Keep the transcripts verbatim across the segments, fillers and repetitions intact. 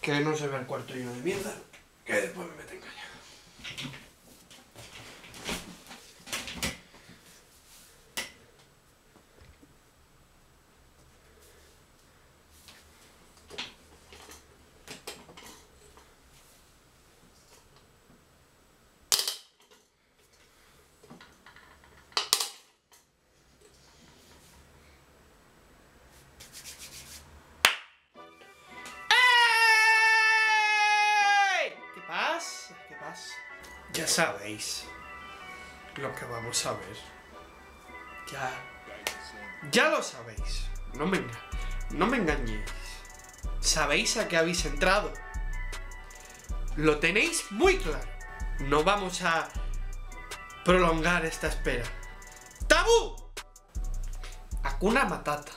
Que no se vea el cuarto lleno de mierda, que después me meten caña. ¿Qué pasa? Ya sabéis lo que vamos a ver. Ya, ya lo sabéis. No me, no me engañéis. ¿Sabéis a qué habéis entrado? Lo tenéis muy claro. No vamos a prolongar esta espera. ¡Tabú! Hakuna Matata.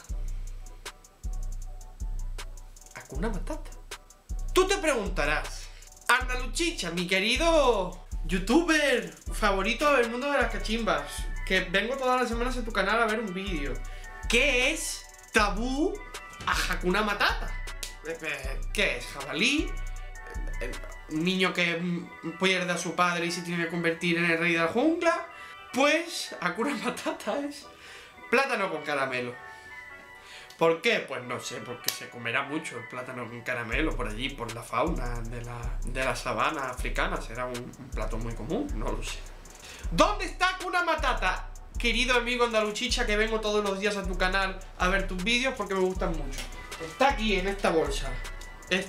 Hakuna Matata. Tú te preguntarás, Andaluchicha, mi querido youtuber favorito del mundo de las cachimbas, que vengo todas las semanas en tu canal a ver un vídeo, ¿qué es tabú a Hakuna Matata? ¿Qué es? ¿Jabalí? ¿Un niño que pierde a su padre y se tiene que convertir en el rey de la jungla? Pues Hakuna Matata es plátano con caramelo. ¿Por qué? Pues no sé, porque se comerá mucho el plátano con caramelo por allí, por la fauna de la, de la sabana africana. Será un, un plato muy común, no lo sé. ¿Dónde está Hakuna Matata? Querido amigo Andaluchicha, que vengo todos los días a tu canal a ver tus vídeos porque me gustan mucho. Está aquí, en esta bolsa. Es...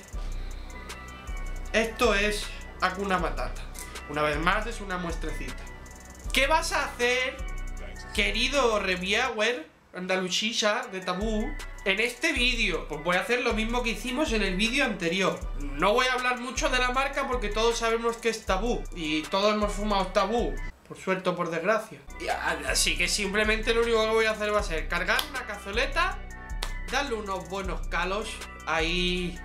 Esto es Hakuna Matata. Una vez más, es una muestrecita. ¿Qué vas a hacer, querido reviewer Andaluchicha de Tabú, en este vídeo? Pues voy a hacer lo mismo que hicimos en el vídeo anterior. No voy a hablar mucho de la marca porque todos sabemos que es Tabú y todos hemos fumado Tabú, por suerte o por desgracia. Así que simplemente lo único que voy a hacer va a ser cargar una cazoleta, darle unos buenos calos ahí.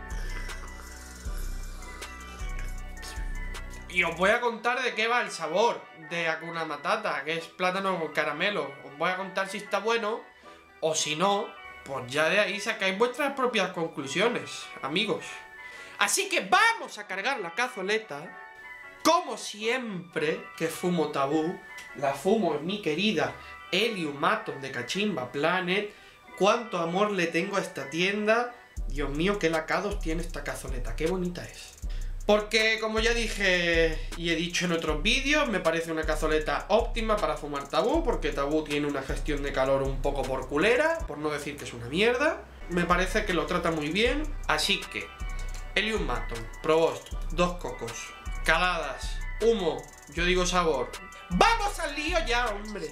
Y os voy a contar de qué va el sabor de Hakuna Matata, que es plátano con caramelo. Os voy a contar si está bueno o si no, pues ya de ahí sacáis vuestras propias conclusiones, amigos. Así que vamos a cargar la cazoleta. Como siempre que fumo Tabú, la fumo en mi querida Helium Atom de Kachimba Planet. Cuánto amor le tengo a esta tienda. Dios mío, qué lacados tiene esta cazoleta, qué bonita es. Porque, como ya dije y he dicho en otros vídeos, me parece una cazoleta óptima para fumar Tabú, porque Tabú tiene una gestión de calor un poco por culera, por no decir que es una mierda. Me parece que lo trata muy bien, así que Helium Atom, Provost, dos cocos, caladas, humo, yo digo sabor. ¡Vamos al lío ya, hombre!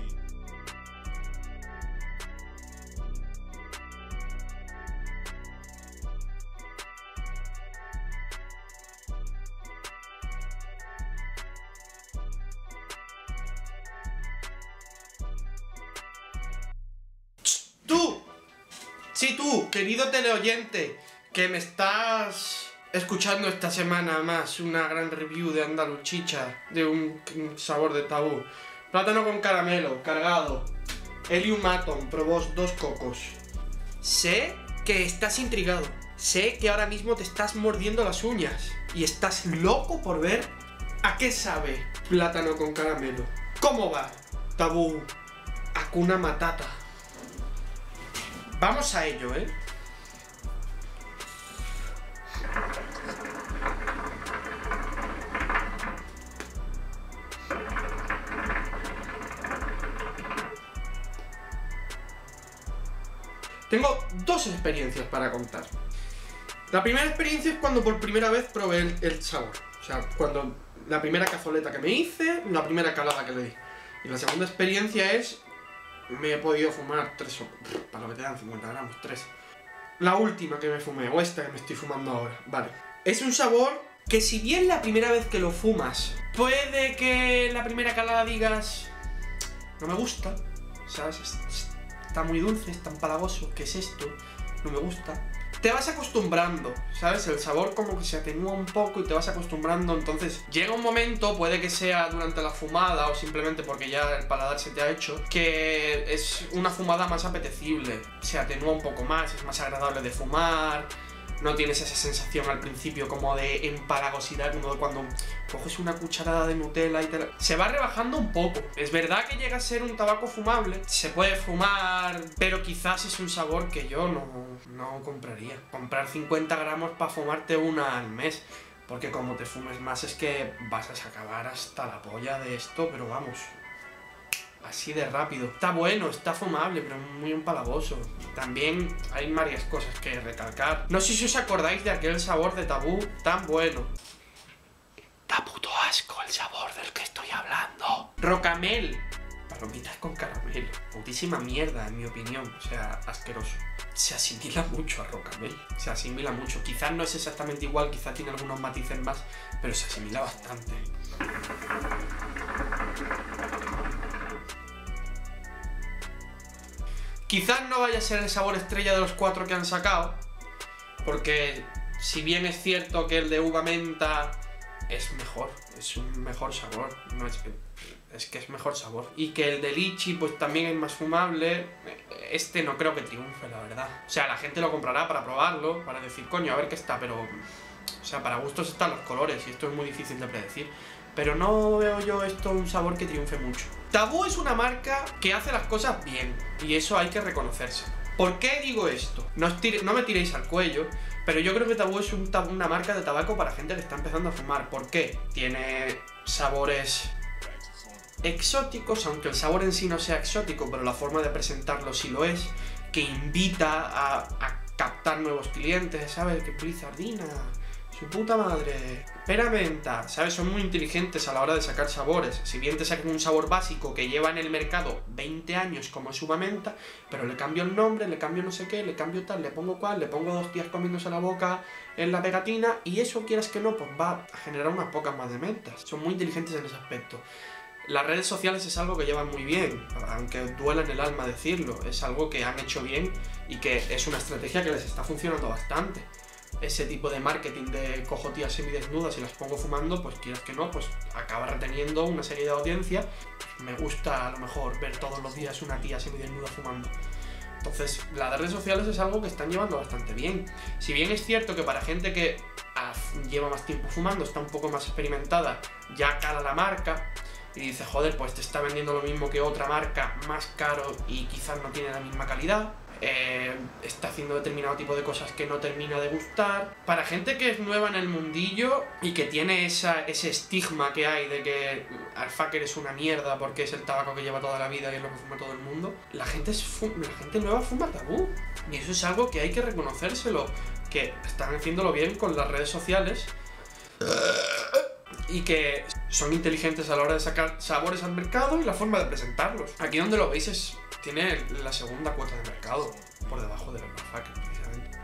Tú, sí tú, querido teleoyente, que me estás escuchando esta semana más una gran review de Andaluchicha, de un sabor de Tabú. Plátano con caramelo, cargado, Helium Atom, Provost, dos cocos. Sé que estás intrigado, sé que ahora mismo te estás mordiendo las uñas y estás loco por ver a qué sabe plátano con caramelo. ¿Cómo va Tabú Hakuna Matata? Vamos a ello, ¿eh? Tengo dos experiencias para contar. La primera experiencia es cuando por primera vez probé el, el sabor. O sea, cuando la primera cazoleta que me hice, la primera calada que le di. Y la segunda experiencia es... Me he podido fumar tres o... Para lo que te dan cincuenta gramos, tres. La última que me fumé, o esta que me estoy fumando ahora. Vale. Es un sabor que si bien la primera vez que lo fumas, puede que la primera calada digas... No me gusta, ¿sabes? Está muy dulce, es tan empalagoso. ¿Qué es esto? No me gusta. Te vas acostumbrando, ¿sabes? El sabor como que se atenúa un poco y te vas acostumbrando. Entonces llega un momento, puede que sea durante la fumada o simplemente porque ya el paladar se te ha hecho, que es una fumada más apetecible, se atenúa un poco más, es más agradable de fumar, no tienes esa sensación al principio como de empalagosidad, como de cuando coges una cucharada de Nutella y te la... Se va rebajando un poco. Es verdad que llega a ser un tabaco fumable, se puede fumar, pero quizás es un sabor que yo no, no compraría. Comprar cincuenta gramos para fumarte una al mes, porque como te fumes más es que vas a acabar hasta la polla de esto, pero vamos... así de rápido. Está bueno, está fumable, pero muy empalagoso. También hay varias cosas que recalcar. No sé si os acordáis de aquel sabor de Tabú tan bueno. Da puto asco el sabor del que estoy hablando. Rocamel. Palomitas con caramelo. Putísima mierda, en mi opinión. O sea, asqueroso. Se asimila mucho a Rocamel. Se asimila mucho. Quizás no es exactamente igual, quizás tiene algunos matices más, pero se asimila bastante. Quizás no vaya a ser el sabor estrella de los cuatro que han sacado, porque si bien es cierto que el de uva menta es mejor, es un mejor sabor, no es, es que es mejor sabor, y que el de lichi pues también es más fumable, este no creo que triunfe, la verdad. O sea, la gente lo comprará para probarlo, para decir, coño, a ver qué está, pero... O sea, para gustos están los colores y esto es muy difícil de predecir. Pero no veo yo esto un sabor que triunfe mucho. Tabú es una marca que hace las cosas bien y eso hay que reconocerse. ¿Por qué digo esto? No, os tire, no me tiréis al cuello, pero yo creo que Tabú es un, una marca de tabaco para gente que está empezando a fumar. ¿Por qué? Tiene sabores exóticos, aunque el sabor en sí no sea exótico, pero la forma de presentarlo sí lo es, que invita a, a captar nuevos clientes, ¿sabes? Que Blizzardina... Su puta madre. Pera menta, ¿sabes? Son muy inteligentes a la hora de sacar sabores. Si bien te sacan un sabor básico que lleva en el mercado veinte años como es uva menta, pero le cambio el nombre, le cambio no sé qué, le cambio tal, le pongo cual, le pongo dos tías comiéndose la boca en la pegatina y eso, quieras que no, pues va a generar unas pocas más de mentas. Son muy inteligentes en ese aspecto. Las redes sociales es algo que llevan muy bien, aunque duela en el alma decirlo. Es algo que han hecho bien y que es una estrategia que les está funcionando bastante. Ese tipo de marketing de cojo tías semidesnudas y las pongo fumando, pues quieras que no, pues acaba reteniendo una serie de audiencia. Me gusta a lo mejor ver todos los días una tía semidesnuda fumando. Entonces, las redes sociales es algo que están llevando bastante bien. Si bien es cierto que para gente que ah, lleva más tiempo fumando, está un poco más experimentada, ya cala la marca y dice, joder, pues te está vendiendo lo mismo que otra marca, más caro y quizás no tiene la misma calidad. Eh, está haciendo determinado tipo de cosas que no termina de gustar. Para gente que es nueva en el mundillo y que tiene esa, ese estigma que hay de que Alfaker es una mierda porque es el tabaco que lleva toda la vida y es lo que fuma todo el mundo, la gente, es la gente nueva fuma Tabú y eso es algo que hay que reconocérselo, que están haciéndolo bien con las redes sociales y que son inteligentes a la hora de sacar sabores al mercado y la forma de presentarlos. Aquí donde lo veis es... tiene la segunda cuota de mercado, por debajo del Alfaker, precisamente.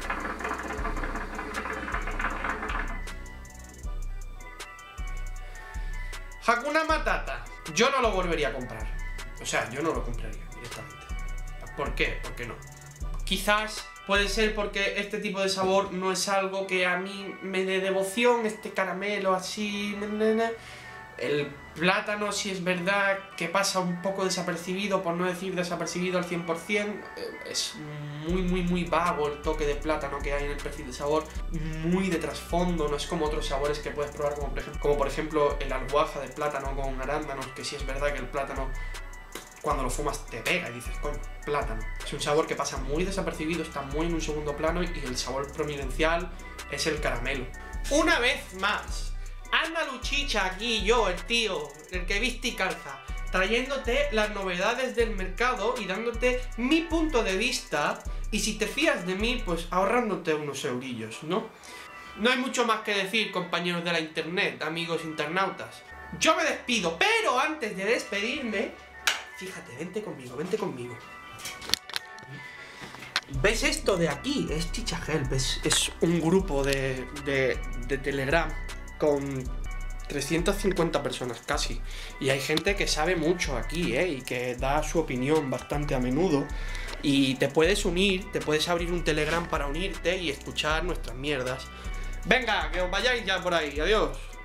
Hakuna Matata. Yo no lo volvería a comprar. O sea, yo no lo compraría directamente. ¿Por qué? ¿Por qué no? Quizás puede ser porque este tipo de sabor no es algo que a mí me dé devoción, este caramelo así... El plátano, si es verdad que pasa un poco desapercibido, por no decir desapercibido al cien por cien, es muy muy muy vago el toque de plátano que hay en el perfil de sabor, muy de trasfondo, no es como otros sabores que puedes probar, como por ejemplo, como por ejemplo el albuaja de plátano con arándanos, que sí es verdad que el plátano cuando lo fumas te pega y dices, coño, plátano. Es un sabor que pasa muy desapercibido, está muy en un segundo plano y el sabor prominencial es el caramelo. Una vez más, anda Luchicha aquí, yo, el tío, el que viste y calza, trayéndote las novedades del mercado y dándote mi punto de vista, y si te fías de mí, pues ahorrándote unos eurillos, ¿no? No hay mucho más que decir, compañeros de la internet, amigos internautas. Yo me despido, pero antes de despedirme, fíjate, vente conmigo, vente conmigo. ¿Ves esto de aquí? Es Chicha Help, es, es un grupo de, de, de Telegram con trescientas cincuenta personas casi. Y hay gente que sabe mucho aquí, ¿eh? Y que da su opinión bastante a menudo. Y te puedes unir, te puedes abrir un Telegram para unirte y escuchar nuestras mierdas. Venga, que os vayáis ya por ahí. Adiós.